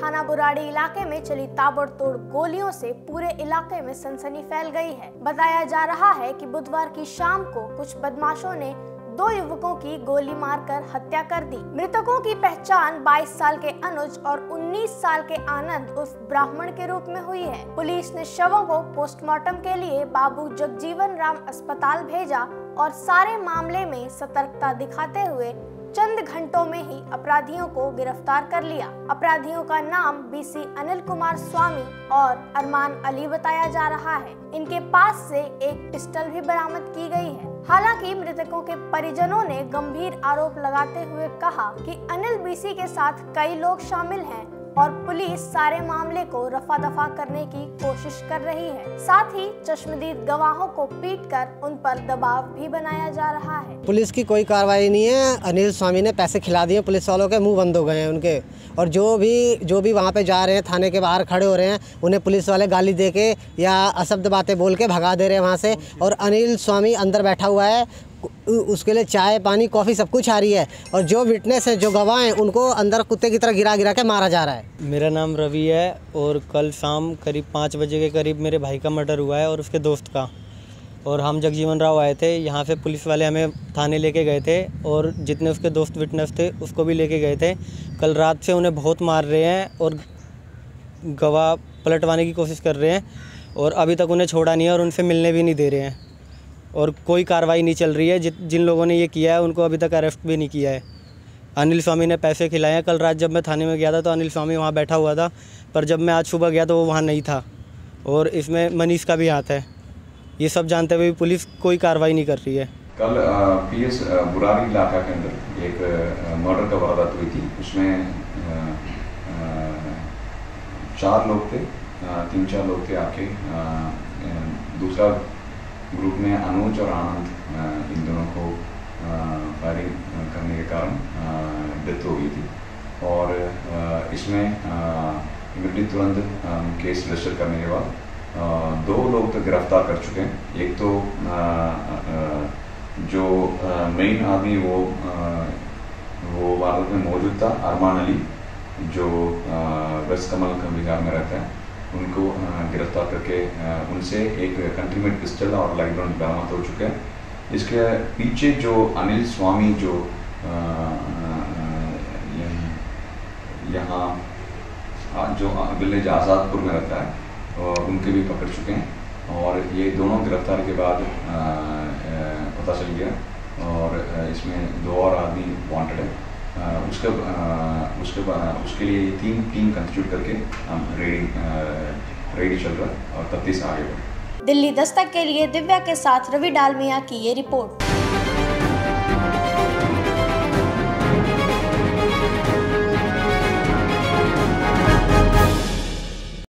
थाना बुराड़ी इलाके में चली ताबड़तोड़ गोलियों से पूरे इलाके में सनसनी फैल गई है। बताया जा रहा है कि बुधवार की शाम को कुछ बदमाशों ने 2 युवकों की गोली मारकर हत्या कर दी। मृतकों की पहचान 22 साल के अनुज और 19 साल के आनंद उर्फ ब्राह्मण के रूप में हुई है। पुलिस ने शवों को पोस्टमार्टम के लिए बाबू जगजीवन राम अस्पताल भेजा और सारे मामले में सतर्कता दिखाते हुए चंद घंटों में ही अपराधियों को गिरफ्तार कर लिया। अपराधियों का नाम बीसी अनिल कुमार स्वामी और अरमान अली बताया जा रहा है। इनके पास से एक पिस्टल भी बरामद की गई है। हालांकि मृतकों के परिजनों ने गंभीर आरोप लगाते हुए कहा कि अनिल बीसी के साथ कई लोग शामिल हैं और पुलिस सारे मामले को रफा दफा करने की कोशिश कर रही है। साथ ही चश्मदीद गवाहों को पीटकर उन पर दबाव भी बनाया जा रहा है। पुलिस की कोई कार्रवाई नहीं है। अनिल स्वामी ने पैसे खिला दिए, पुलिस वालों के मुंह बंद हो गए हैं उनके। और जो भी वहाँ पे जा रहे हैं, थाने के बाहर खड़े हो रहे हैं, उन्हें पुलिस वाले गाली दे के या अशब्द बातें बोल के भगा दे रहे हैं वहाँ से। और अनिल स्वामी अंदर बैठा हुआ है, उसके लिए चाय पानी कॉफ़ी सब कुछ आ रही है। और जो विटनेस है, जो गवाह हैं, उनको अंदर कुत्ते की तरह गिरा के मारा जा रहा है। मेरा नाम रवि है और कल शाम करीब 5 बजे के करीब मेरे भाई का मर्डर हुआ है और उसके दोस्त का। और हम जगजीवन राव आए थे यहाँ से, पुलिस वाले हमें थाने लेके गए थे और जितने उसके दोस्त विटनेस थे उसको भी लेके गए थे। कल रात से उन्हें बहुत मार रहे हैं और गवाह पलटवाने की कोशिश कर रहे हैं और अभी तक उन्हें छोड़ा नहीं है और उनसे मिलने भी नहीं दे रहे हैं और कोई कार्रवाई नहीं चल रही है। जिन लोगों ने ये किया है उनको अभी तक अरेस्ट भी नहीं किया है। अनिल स्वामी ने पैसे खिलाए हैं। कल रात जब मैं थाने में गया था तो अनिल स्वामी वहाँ बैठा हुआ था, पर जब मैं आज सुबह गया तो वो वहाँ नहीं था। और इसमें मनीष का भी हाथ है। ये सब जानते हुए भी पुलिस कोई कार्रवाई नहीं कर रही है। कल पीएस बुराड़ी इलाका के अंदर एक मर्डर का वारदात हुई थी। उसमें 4 लोग थे, 3-4 लोग थे आके। दूसरा ग्रुप में अनुज और आनंद, इन दोनों को फायरिंग करने के कारण डेथ हो गई थी। और इसमें इमीडिएटली तुरंत केस रजिस्टर करने के बाद 2 लोग तो गिरफ्तार कर चुके हैं। एक तो जो मेन आदमी वो वारदात में मौजूद था, अरमान अली, जो वेस्ट कमल का बिहार में रहता है, उनको गिरफ्तार करके उनसे एक कंट्रीमेड पिस्टल और लाइट राउंड बरामद हो चुके हैं। इसके पीछे जो अनिल स्वामी जो यहाँ जो विलेज आज़ादपुर में रहता है, और उनके भी पकड़ चुके हैं। और ये दोनों गिरफ्तार के बाद पता चल गया और इसमें 2 और आदमी वांटेड है। उसके लिए 3 टीम कंस्टिट्यूट करके हम रेडी चल रहा है और 33 आगे बढ़े। दिल्ली दस्तक के लिए दिव्या के साथ रवि डालमिया की ये रिपोर्ट।